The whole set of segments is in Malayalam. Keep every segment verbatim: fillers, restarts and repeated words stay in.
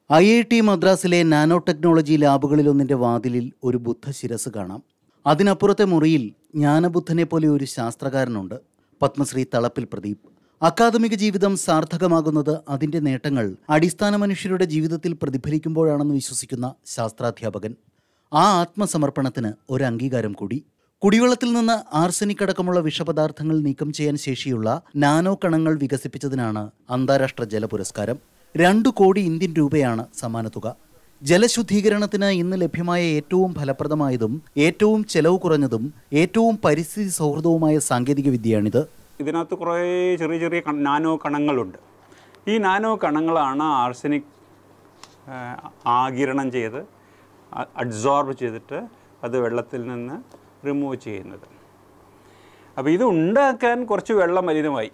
ഐ ഐ ടി മദ്രാസിലെ നാനോ ടെക്നോളജി ലാബുകളിലൊന്നിൻ്റെ വാതിലിൽ ഒരു ബുദ്ധശിരസ് കാണാം. അതിനപ്പുറത്തെ മുറിയിൽ ജ്ഞാനബുദ്ധനെ പോലെ ഒരു ശാസ്ത്രകാരനുണ്ട്, പത്മശ്രീ തളപ്പിൽ പ്രദീപ്. അക്കാദമിക ജീവിതം സാർത്ഥകമാകുന്നത് അതിൻ്റെ നേട്ടങ്ങൾ അടിസ്ഥാന മനുഷ്യരുടെ ജീവിതത്തിൽ പ്രതിഫലിക്കുമ്പോഴാണെന്ന് വിശ്വസിക്കുന്ന ശാസ്ത്രാധ്യാപകൻ. ആ ആത്മസമർപ്പണത്തിന് ഒരു അംഗീകാരം കൂടി. കുടിവെള്ളത്തിൽ നിന്ന് ആർസനിക് അടക്കമുള്ള വിഷപദാർത്ഥങ്ങൾ നീക്കം ചെയ്യാൻ ശേഷിയുള്ള നാനോ കണങ്ങൾ വികസിപ്പിച്ചതിനാണ് അന്താരാഷ്ട്ര ജല പുരസ്കാരം. രണ്ടു കോടി ഇന്ത്യൻ രൂപയാണ് സമ്മാനത്തുക. ജലശുദ്ധീകരണത്തിന് ഇന്ന് ലഭ്യമായ ഏറ്റവും ഫലപ്രദമായതും ഏറ്റവും ചെലവ് കുറഞ്ഞതും ഏറ്റവും പരിസ്ഥിതി സൗഹൃദവുമായ സാങ്കേതിക വിദ്യയാണിത്. ഇതിനകത്ത് കുറേ ചെറിയ ചെറിയ നാനോ കണങ്ങളുണ്ട്. ഈ നാനോ കണങ്ങളാണ് ആർസനിക് ആഗിരണം ചെയ്ത് അഡ്സോർബ് ചെയ്തിട്ട് അത് വെള്ളത്തിൽ നിന്ന് റിമൂവ് ചെയ്യുന്നത്. അപ്പോൾ ഇത് ഉണ്ടാക്കാൻ കുറച്ച് വെള്ളം മലിനമായി.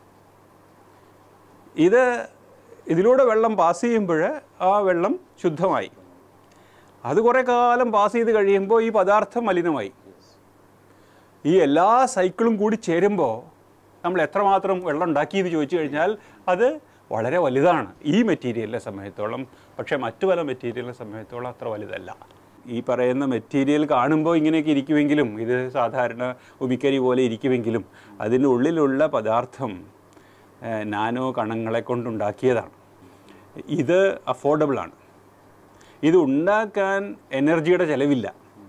ഇത് ഇതിലൂടെ വെള്ളം പാസ് ചെയ്യുമ്പോൾ ആ വെള്ളം ശുദ്ധമായി. അത് കുറേ കാലം പാസ് ചെയ്ത് കഴിയുമ്പോൾ ഈ പദാർത്ഥം മലിനമായി. ഈ എല്ലാ സൈക്കിളും കൂടി ചേരുമ്പോൾ നമ്മൾ എത്രമാത്രം വെള്ളം ഉണ്ടാക്കിയെന്ന് ചോദിച്ചു കഴിഞ്ഞാൽ അത് വളരെ വലുതാണ് ഈ മെറ്റീരിയലിനെ സംബന്ധിച്ചോളം. പക്ഷേ മറ്റു പല മെറ്റീരിയലിനെ സംബന്ധിച്ചോളം അത്ര വലുതല്ല. ഈ പറയുന്ന മെറ്റീരിയൽ കാണുമ്പോൾ ഇങ്ങനെയൊക്കെ ഇരിക്കുമെങ്കിലും, ഇത് സാധാരണ ഉമിക്കരി പോലെ ഇരിക്കുമെങ്കിലും അതിൻ്റെ ഉള്ളിലുള്ള പദാർത്ഥം നാനോ കണങ്ങളെ കൊണ്ടുണ്ടാക്കിയതാണ്. ഇത് അഫോർഡബിളാണ്. ഇത് ഉണ്ടാക്കാൻ എനർജിയുടെ ചിലവില്ല.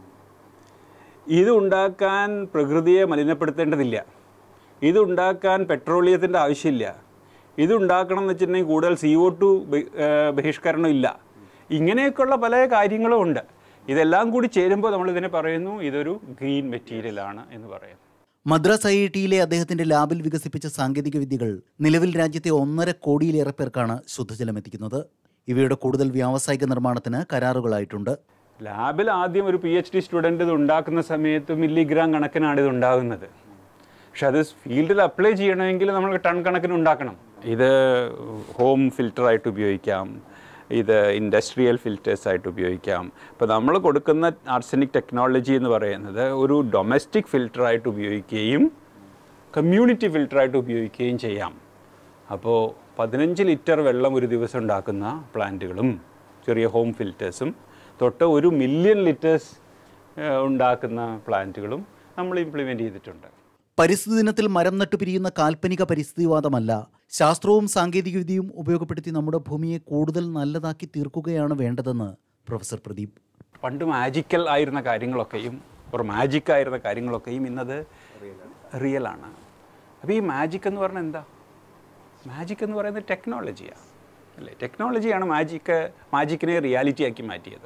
ഇത് ഉണ്ടാക്കാൻ പ്രകൃതിയെ മലിനപ്പെടുത്തേണ്ടതില്ല. ഇതുണ്ടാക്കാൻ പെട്രോളിയത്തിൻ്റെ ആവശ്യമില്ല. ഇതുണ്ടാക്കണം എന്ന് വെച്ചിട്ടുണ്ടെങ്കിൽ കൂടുതൽ സി ഒ ടു ബഹിഷ്കരണം ഇല്ല. ഇങ്ങനെയൊക്കെയുള്ള പല കാര്യങ്ങളും ഉണ്ട്. ഇതെല്ലാം കൂടി ചേരുമ്പോൾ നമ്മളിതിനെ പറയുന്നു ഇതൊരു ഗ്രീൻ മെറ്റീരിയലാണ് എന്ന് പറയുന്നു. മദ്രാസ് ഐ ഐ ടിയിലെ അദ്ദേഹത്തിന്റെ ലാബിൽ വികസിപ്പിച്ച സാങ്കേതിക വിദ്യകൾ നിലവിൽ രാജ്യത്തെ ഒന്നര കോടിയിലേറെ പേർക്കാണ് ശുദ്ധജലം എത്തിക്കുന്നത്. ഇവയുടെ കൂടുതൽ വ്യാവസായിക നിർമ്മാണത്തിന് കരാറുകളായിട്ടുണ്ട്. ലാബിൽ ആദ്യം ഒരു പി എച്ച് ഡി സ്റ്റുഡൻറ്റ് ഇത് ഉണ്ടാക്കുന്ന സമയത്ത് മില്ലിഗ്രാം കണക്കിനാണ് ഇത് ഉണ്ടാകുന്നത്. പക്ഷെ അത് ഫീൽഡിൽ അപ്ലൈ ചെയ്യണമെങ്കിൽ നമ്മൾ ടൺ കണക്കിന് ഉണ്ടാക്കണം. ഇത് ഹോം ഫിൽറ്ററായിട്ട് ഉപയോഗിക്കാം, ഇത് ഇൻഡസ്ട്രിയൽ ഫിൽറ്റേഴ്സായിട്ട് ഉപയോഗിക്കാം. ഇപ്പോൾ നമ്മൾ കൊടുക്കുന്ന ആർസനിക് ടെക്നോളജി എന്ന് പറയുന്നത് ഒരു ഡൊമസ്റ്റിക് ഫിൽറ്ററായിട്ട് ഉപയോഗിക്കുകയും കമ്മ്യൂണിറ്റി ഫിൽറ്ററായിട്ട് ഉപയോഗിക്കുകയും ചെയ്യാം. അപ്പോൾ പതിനഞ്ച് ലിറ്റർ വെള്ളം ഒരു ദിവസം ഉണ്ടാക്കുന്ന പ്ലാന്റുകളും ചെറിയ ഹോം ഫിൽറ്റേഴ്സും തൊട്ട് ഒരു മില്യൺ ലിറ്റേഴ്സ് ഉണ്ടാക്കുന്ന പ്ലാന്റുകളും നമ്മൾ ഇംപ്ലിമെൻ്റ് ചെയ്തിട്ടുണ്ട്. പരിസ്ഥിതി ദിനത്തിൽ മരം നട്ടുപിരിയുന്ന കാൽപ്പനിക പരിസ്ഥിതിവാദമല്ല, ശാസ്ത്രവും സാങ്കേതികവിദ്യയും ഉപയോഗപ്പെടുത്തി നമ്മുടെ ഭൂമിയെ കൂടുതൽ നല്ലതാക്കി തീർക്കുകയാണ് വേണ്ടതെന്ന് പ്രൊഫസർ പ്രദീപ്. പണ്ട് മാജിക്കൽ ആയിരുന്ന കാര്യങ്ങളൊക്കെയും ഒരു മാജിക്കായിരുന്ന കാര്യങ്ങളൊക്കെയും ഇന്നത് റിയലാണ്. അപ്പോൾ ഈ മാജിക് എന്ന് പറഞ്ഞാൽ എന്താ? മാജിക് എന്ന് പറയുന്നത് ടെക്നോളജിയാണ് അല്ലേ? ടെക്നോളജിയാണ് മാജിക്ക് മാജിക്കിനെ റിയാലിറ്റി ആക്കി മാറ്റിയത്.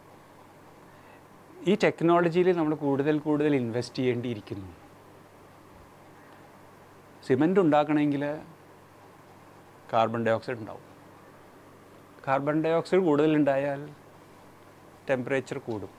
ഈ ടെക്നോളജിയിൽ നമ്മൾ കൂടുതൽ കൂടുതൽ ഇൻവെസ്റ്റ് ചെയ്യേണ്ടിയിരിക്കുന്നു. സിമൻ്റ് ഉണ്ടാക്കണമെങ്കിൽ കാർബൺ ഡൈ ഓക്സൈഡ് ഉണ്ടാവും. കാർബൺ ഡൈ ഓക്സൈഡ് കൂടുതലുണ്ടായാൽ ടെമ്പറേച്ചർ കൂടും.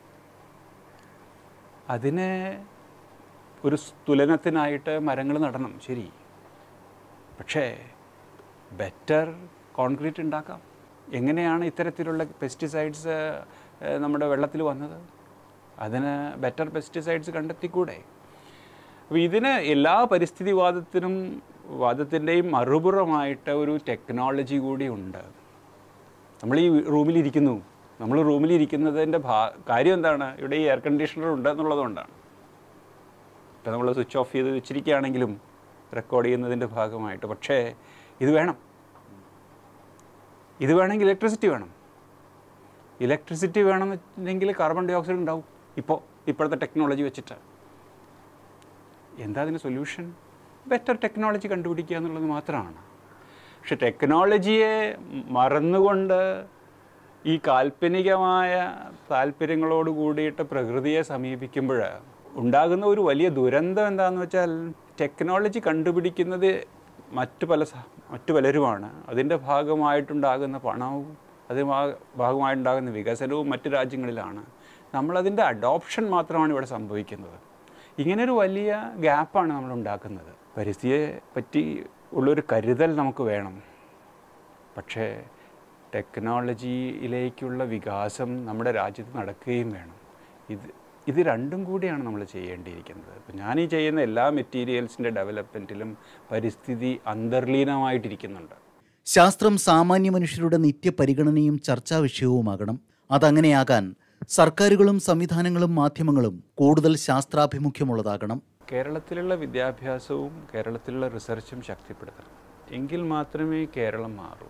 അതിന് ഒരു തുലനത്തിനായിട്ട് മരങ്ങൾ നടണം, ശരി. പക്ഷേ ബെറ്റർ കോൺക്രീറ്റ് ഉണ്ടാക്കാം. എങ്ങനെയാണ് ഇത്തരത്തിലുള്ള പെസ്റ്റിസൈഡ്സ് നമ്മുടെ വെള്ളത്തിൽ വന്നത്? അതിന് ബെറ്റർ പെസ്റ്റിസൈഡ്സ് കണ്ടെത്തിക്കൂടെ? അപ്പോൾ ഇതിന് എല്ലാ പരിസ്ഥിതിവാദത്തിനും വാദത്തിൻ്റെയും മറുപുറമായിട്ട് ഒരു ടെക്നോളജി കൂടി ഉണ്ട്. നമ്മൾ ഈ റൂമിലിരിക്കുന്നു. നമ്മൾ റൂമിലിരിക്കുന്നതിൻ്റെ ഭാ കാര്യം എന്താണ്? ഇവിടെ ഈ എയർ കണ്ടീഷണർ ഉണ്ട് എന്നുള്ളതുകൊണ്ടാണ്. ഇപ്പോൾ നമ്മൾ സ്വിച്ച് ഓഫ് ചെയ്ത് വെച്ചിരിക്കുകയാണെങ്കിലും റെക്കോർഡ് ചെയ്യുന്നതിൻ്റെ ഭാഗമായിട്ട്. പക്ഷേ ഇത് വേണം. ഇത് വേണമെങ്കിൽ ഇലക്ട്രിസിറ്റി വേണം. ഇലക്ട്രിസിറ്റി വേണമെന്നുണ്ടെങ്കിൽ കാർബൺ ഡൈ ഓക്സൈഡ് ഉണ്ടാവും. ഇപ്പോൾ ഇപ്പോഴത്തെ ടെക്നോളജി വെച്ചിട്ട് എന്താ അതിന് സൊല്യൂഷൻ? ബെറ്റർ ടെക്നോളജി കണ്ടുപിടിക്കുക എന്നുള്ളത് മാത്രമാണ്. പക്ഷെ ടെക്നോളജിയെ മറന്നുകൊണ്ട് ഈ കാൽപ്പനികമായ താല്പര്യങ്ങളോട് കൂടിയിട്ട് പ്രകൃതിയെ സമീപിക്കുമ്പോൾ ഉണ്ടാകുന്ന ഒരു വലിയ ദുരന്തം എന്താണെന്ന് വെച്ചാൽ, ടെക്നോളജി കണ്ടുപിടിക്കുന്നത് മറ്റു പല മറ്റു പലരുമാണ്. അതിൻ്റെ ഭാഗമായിട്ടുണ്ടാകുന്ന പണവും അതിന് ഭാഗമായിട്ടുണ്ടാകുന്ന വികസനവും മറ്റു രാജ്യങ്ങളിലാണ്. നമ്മളതിൻ്റെ അഡോപ്ഷൻ മാത്രമാണ് ഇവിടെ സംഭവിക്കുന്നത്. ഇങ്ങനൊരു വലിയ ഗ്യാപ്പാണ് നമ്മൾ ഉണ്ടാക്കുന്നത്. പരിസ്ഥിതിയെ പറ്റി ഉള്ളൊരു കരുതൽ നമുക്ക് വേണം. പക്ഷേ ടെക്നോളജിയിലേക്കുള്ള വികാസം നമ്മുടെ രാജ്യത്ത് നടക്കുകയും വേണം. ഇത് ഇത് രണ്ടും കൂടിയാണ് നമ്മൾ ചെയ്യേണ്ടിയിരിക്കുന്നത്. അപ്പോൾ ഞാൻ ഈ ചെയ്യുന്ന എല്ലാ മെറ്റീരിയൽസിൻ്റെ ഡെവലപ്മെൻറ്റിലും പരിസ്ഥിതി അന്തർലീനമായിട്ടിരിക്കുന്നുണ്ട്. ശാസ്ത്രം സാമാന്യ മനുഷ്യരുടെ നിത്യപരിഗണനയും ചർച്ചാ വിഷയവുമാകണം. അതങ്ങനെയാകാൻ സർക്കാരുകളും സംവിധാനങ്ങളും മാധ്യമങ്ങളും കൂടുതൽ ശാസ്ത്രാഭിമുഖ്യമുള്ളതാകണം. കേരളത്തിലുള്ള വിദ്യാഭ്യാസവും കേരളത്തിലുള്ള റിസർച്ചും ശക്തിപ്പെടുത്തണം. എങ്കിൽ മാത്രമേ കേരളം മാറൂ.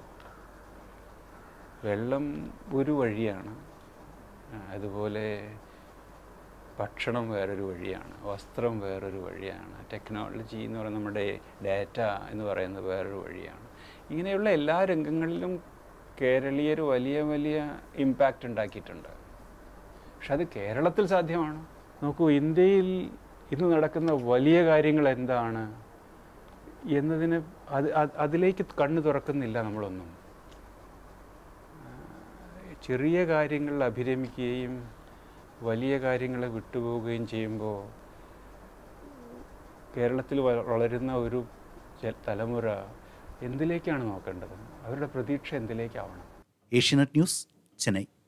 വെള്ളം ഒരു വഴിയാണ്, അതുപോലെ ഭക്ഷണം വേറൊരു വഴിയാണ്, വസ്ത്രം വേറൊരു വഴിയാണ്, ടെക്നോളജി എന്ന് പറയുന്നത് നമ്മുടെ ഡാറ്റ എന്ന് പറയുന്നത് വേറൊരു വഴിയാണ്. ഇങ്ങനെയുള്ള എല്ലാ രംഗങ്ങളിലും കേരളീയർ വലിയ വലിയ ഇമ്പാക്റ്റ് ഉണ്ടാക്കിയിട്ടുണ്ട്. പക്ഷെ അത് കേരളത്തിൽ സാധ്യമാണോ? നോക്കൂ, ഇന്ത്യയിൽ ഇന്ന് നടക്കുന്ന വലിയ കാര്യങ്ങൾ എന്താണ് എന്നതിന് അത് അതിലേക്ക് കണ്ണു തുറക്കുന്നില്ല നമ്മളൊന്നും. ചെറിയ കാര്യങ്ങളിൽ അഭിരമിക്കുകയും വലിയ കാര്യങ്ങളെ വിട്ടുപോവുകയും ചെയ്യുമ്പോൾ കേരളത്തിൽ വളരുന്ന ഒരു തലമുറ എന്തിലേക്കാണ് നോക്കേണ്ടത്? അവരുടെ പ്രതീക്ഷ എന്തിലേക്കാവണം? ഏഷ്യാനെറ്റ് ന്യൂസ്, ചെന്നൈ.